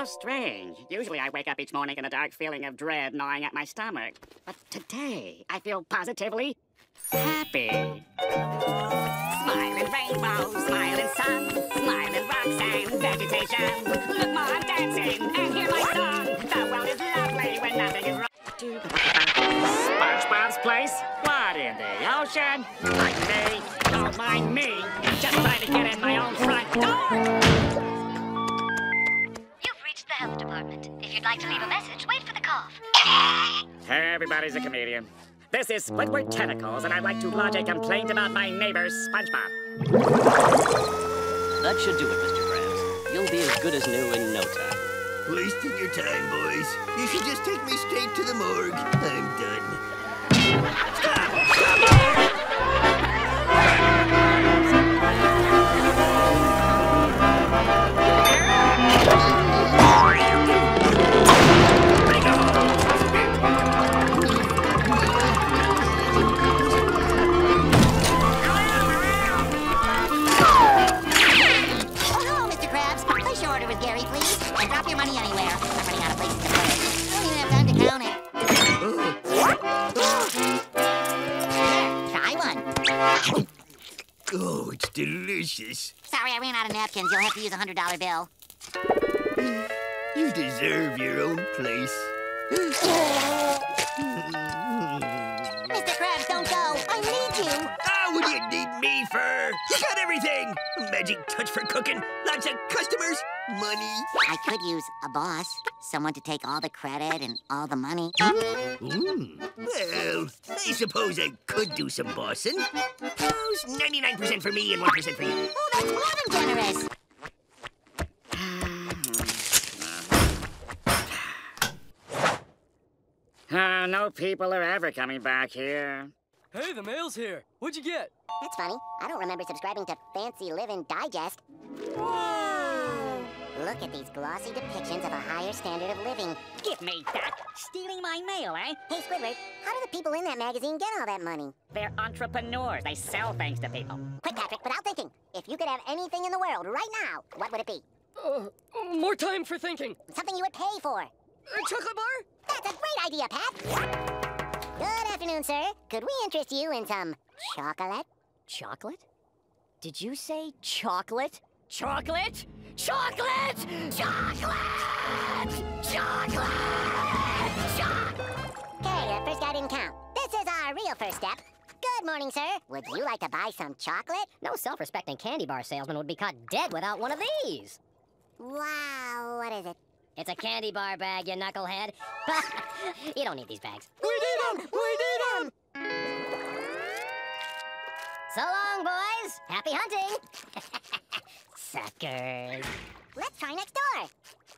strange. Usually I wake up each morning in a dark feeling of dread gnawing at my stomach. But today, I feel positively happy. Smiling rainbows, smiling sun, smiling rocks and vegetation. Look, Ma, I'm dancing and hear my song. The world is lovely when nothing is wrong. SpongeBob's place? What, in the ocean? Mind me, don't mind me. Just trying to get in my own front door. You've reached the health department. If you'd like to leave a message, wait for the cough. Everybody's a comedian. This is Squidward Tentacles, and I'd like to lodge a complaint about my neighbor, SpongeBob. That should do it, Mr. Krabs. You'll be as good as new in no time. Wasting your time, boys. You should just take me straight to the morgue. I'm done. Oh, it's delicious. Sorry, I ran out of napkins. You'll have to use a $100 bill. You deserve your own place. Mr. Krabs, don't go. I need you. Oh, what do you need me for? You got everything. Magic touch for cooking, lots of customers, money. I could use a boss. Someone to take all the credit and all the money. Well, I suppose I could do some bossing. How's 99% for me and 1% for you? Oh, that's more than generous. No people are ever coming back here. Hey, the mail's here. What'd you get? That's funny. I don't remember subscribing to Fancy Living Digest. Whoa! Look at these glossy depictions of a higher standard of living. Give me that. Stealing my mail, eh? Hey, Squidward, how do the people in that magazine get all that money? They're entrepreneurs. They sell things to people. Quick, Patrick, without thinking. If you could have anything in the world right now, what would it be? More time for thinking. Something you would pay for. A chocolate bar? That's a great idea, Pat. Good afternoon, sir. Could we interest you in some chocolate? Chocolate? Did you say chocolate? Chocolate? Chocolate! Chocolate! Chocolate! Okay, that first guy didn't count. This is our real first step. Good morning, sir. Would you like to buy some chocolate? No self-respecting candy bar salesman would be caught dead without one of these. Wow, what is it? It's a candy bar bag, you knucklehead. You don't need these bags. We need them! We need them! So long, boys. Happy hunting. Suckers. Let's try next door.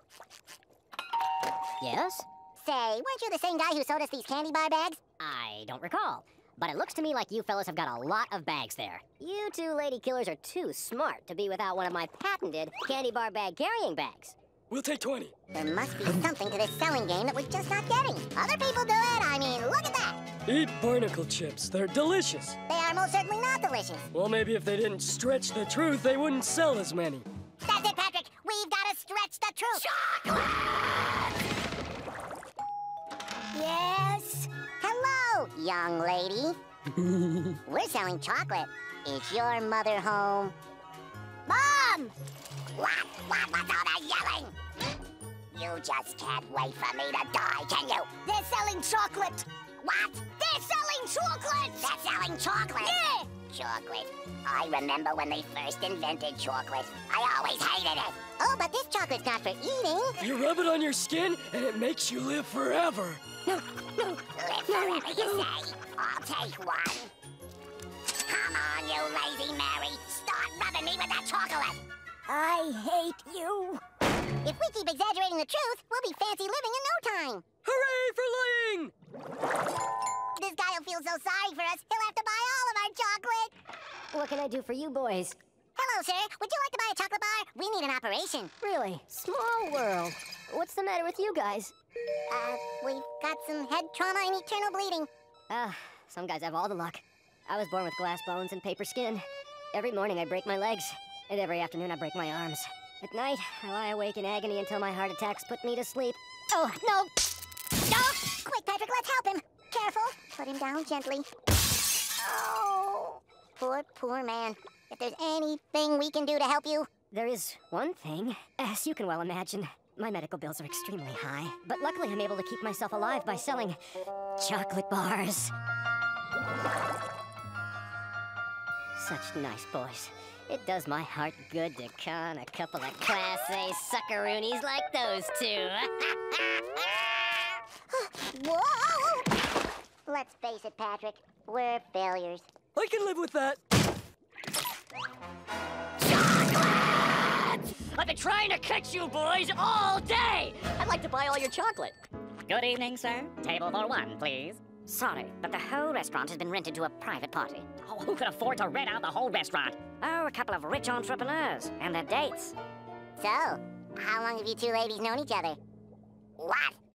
Yes? Say, weren't you the same guy who sold us these candy bar bags? I don't recall. But it looks to me like you fellas have got a lot of bags there. You two lady killers are too smart to be without one of my patented candy bar bag carrying bags. We'll take 20. There must be something to this selling game that we're just not getting. Other people do it. I mean, look at that. Eat barnacle chips. They're delicious. They are most certainly not delicious. Well, maybe if they didn't stretch the truth, they wouldn't sell as many. That's it, Patrick. We've got to stretch the truth. Chocolate! Yes? Hello, young lady. We're selling chocolate. Is your mother home? Mom! What's all that yelling? You just can't wait for me to die, can you? They're selling chocolate. What? They're selling chocolate! They're selling chocolate? Yeah! Chocolate. I remember when they first invented chocolate. I always hated it. Oh, but this chocolate's not for eating. You rub it on your skin, and it makes you live forever. Live forever, you say? I'll take one. Come on, you lazy Mary. Start rubbing me with that chocolate. I hate you. If we keep exaggerating the truth, we'll be fancy living in no time. Hooray for lying! This guy will feel so sorry for us, he'll have to buy all of our chocolate. What can I do for you boys? Hello, sir. Would you like to buy a chocolate bar? We need an operation. Really? Small world. What's the matter with you guys? We've got some head trauma and eternal bleeding. Some guys have all the luck. I was born with glass bones and paper skin. Every morning I break my legs, and every afternoon I break my arms. At night, I lie awake in agony until my heart attacks put me to sleep. Oh, no! No! Quick, Patrick, let's help him. Careful. Put him down gently. Oh, poor man. If there's anything we can do to help you. There is one thing. As you can well imagine, my medical bills are extremely high. But luckily, I'm able to keep myself alive by selling chocolate bars. Such nice boys. It does my heart good to con a couple of Class A suckaroonies like those two. Whoa! Let's face it, Patrick. We're failures. I can live with that. I've been trying to catch you boys all day! I'd like to buy all your chocolate. Good evening, sir. Table for one, please. Sorry, but the whole restaurant has been rented to a private party. Oh, who could afford to rent out the whole restaurant? Oh, a couple of rich entrepreneurs and their dates. So, how long have you two ladies known each other? What?